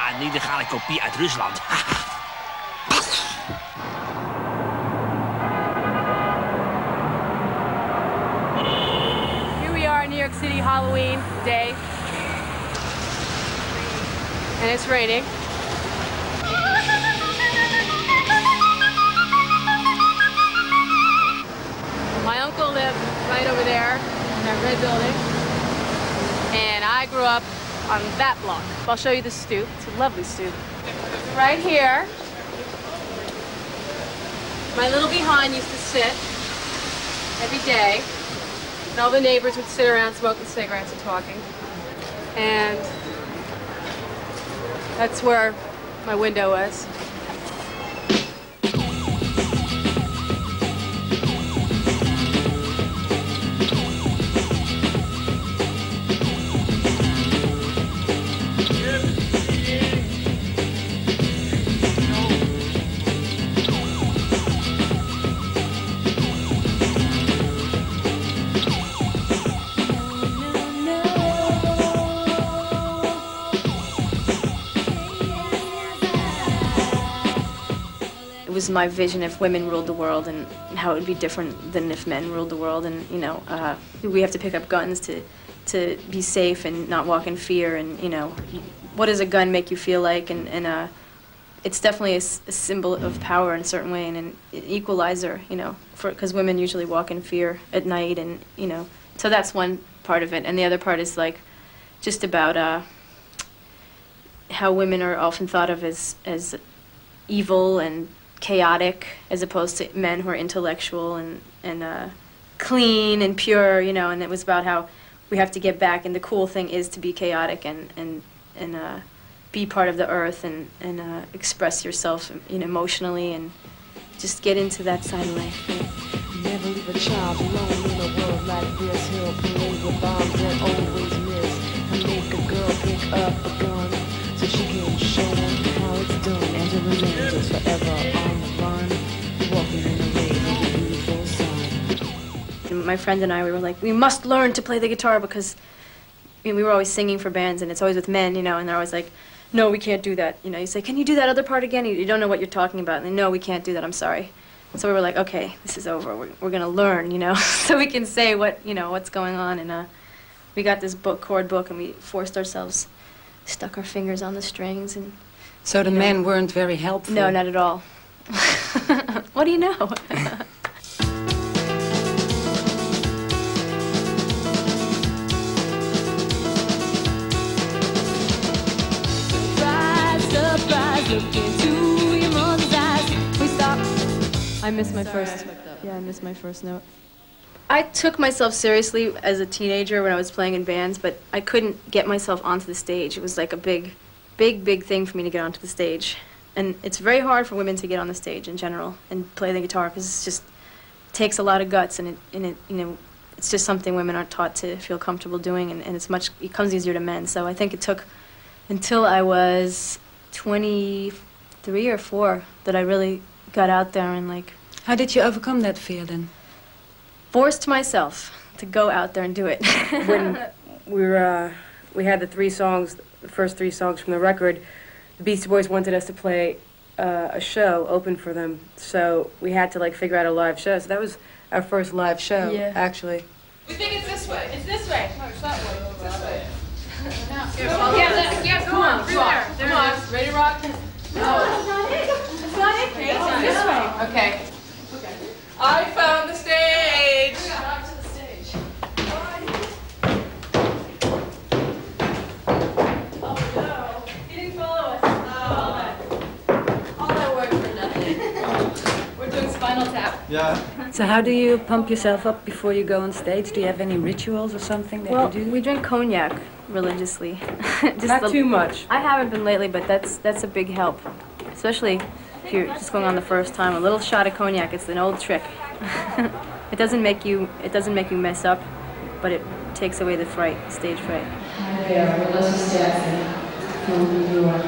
Een illegale kopie uit Rusland. Here we are in New York City, Halloween day. And it's raining. My uncle lived right over there in that red building. And I grew up on that block. I'll show you the stoop. It's a lovely stoop. Right here, my little behind used to sit every day. And all the neighbors would sit around smoking cigarettes and talking. And that's where my window was. It was my vision if women ruled the world and how it would be different than if men ruled the world. And, you know, we have to pick up guns to be safe and not walk in fear. And, you know, what does a gun make you feel like? And it's definitely a symbol of power in a certain way and an equalizer, you know, because women usually walk in fear at night. And, you know, so that's one part of it. And the other part is, like, just about how women are often thought of as evil and chaotic, as opposed to men who are intellectual and clean and pure, you know. And it was about how we have to get back, and the cool thing is to be chaotic and be part of the earth and express yourself, you know, emotionally, and just get into that side of life. Yeah. Never leave a child alone in a world like this. He'll play with bombs and always miss. And make a girl pick up a gun so she can show him how it's done. And to remain just forever on the run, walking in the rain with a beautiful sun. My friend and I, we were like, we must learn to play the guitar because, I mean, we were always singing for bands, and it's always with men, you know, and they're always like, no, we can't do that. You know, you say, can you do that other part again? You don't know what you're talking about. And they, no, we can't do that, I'm sorry. So we were like, okay, this is over. We're going to learn, you know, so we can say what, you know, what's going on. And we got this chord book, and we forced ourselves, stuck our fingers on the strings. And so the men weren't very helpful? No, not at all. What do you know? Look into your mother's eyes. We stop. I missed my first. Yeah, I missed my first note. I took myself seriously as a teenager when I was playing in bands, but I couldn't get myself onto the stage. It was like a big thing for me to get onto the stage. And it's very hard for women to get on the stage in general and play the guitar because it just takes a lot of guts, and it you know, it's just something women aren't taught to feel comfortable doing, and it comes easier to men. So I think it took until I was 23 or 4 that I really got out there and, like... How did you overcome that fear then? Forced myself to go out there and do it. When we had the first 3 songs from the record, the Beastie Boys wanted us to play a show open for them, so we had to, like, figure out a live show. So that was our first live show, actually. We think it's this way. It's this way. No, it's that way. It's this way. Yeah, come on, through there. There it is. Ready to rock? No. That's not it. That's not it. It's this way. Okay. I found the stage. Back to the stage. Oh no. He didn't follow us. All that work for nothing. We're doing Spinal Tap. Yeah. So how do you pump yourself up before you go on stage? Do you have any rituals or something that you do? We drink cognac religiously. Not too much. I haven't been lately, but that's a big help, especially if you're just going on the first time. A little shot of cognac, it's an old trick. It doesn't make you mess up, but it takes away the fright, stage fright. Yeah, we're Luscious from New York.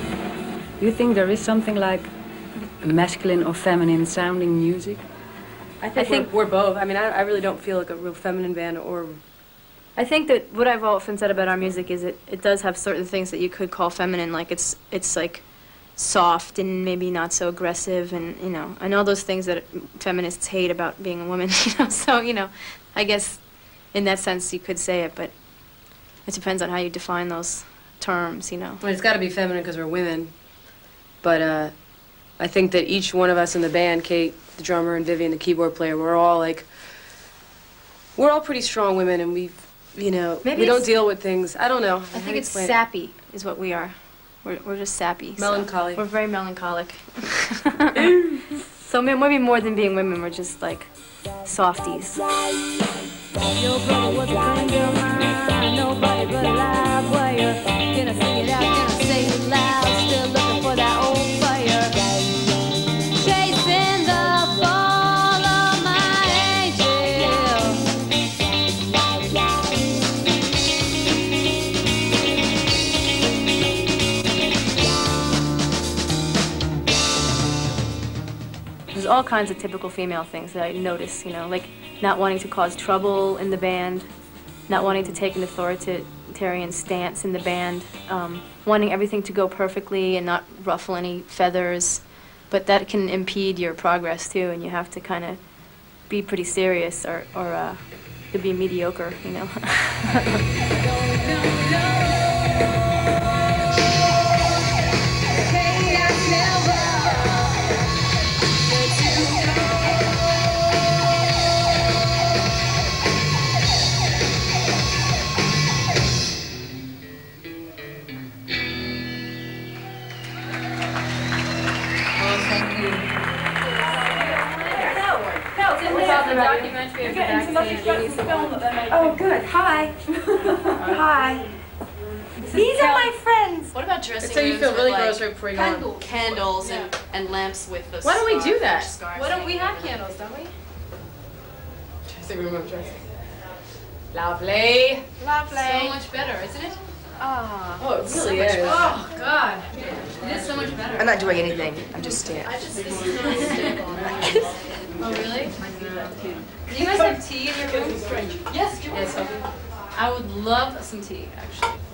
Do you think there is something like masculine or feminine sounding music? I think we're both. I mean, I really don't feel like a real feminine band or... I think that what I've often said about our music is it does have certain things that you could call feminine, like it's like soft and maybe not so aggressive, and you know, and all those things that feminists hate about being a woman, you know. So, you know, I guess in that sense you could say it, but it depends on how you define those terms, you know. Well, it's got to be feminine because we're women, but I think that each one of us in the band, Kate, the drummer, and Vivian, the keyboard player, we're all pretty strong women, and we don't deal with things. I don't know. I think it's sappy is what we are. We're just sappy. Melancholy. So we're very melancholic. So maybe more than being women, we're just like softies. Your brother was a friend of mine, nobody but a live wire. Can I sing it out, can I say it loud? Still looking for that old fire. Chasing the fall of my angel. There's all kinds of typical female things that I notice, you know, like not wanting to cause trouble in the band, not wanting to take an authoritarian stance in the band, wanting everything to go perfectly and not ruffle any feathers, but that can impede your progress too, and you have to kind of be pretty serious or to be mediocre, you know. Oh, good. Hi. Hi. These are my friends. What about dressing So you rooms feel really with, gross like, right before you go on. candles and lamps with the Why don't we do that? Why don't we have candles, don't we? Dressing room of dressing. Lovely. So much better, isn't it? Oh, it really is. Oh, God. It is so much better. I'm not doing anything. I'm just standing. This is not stable. Oh, really? Do you guys have tea in your room? Yes, I would love some tea, actually.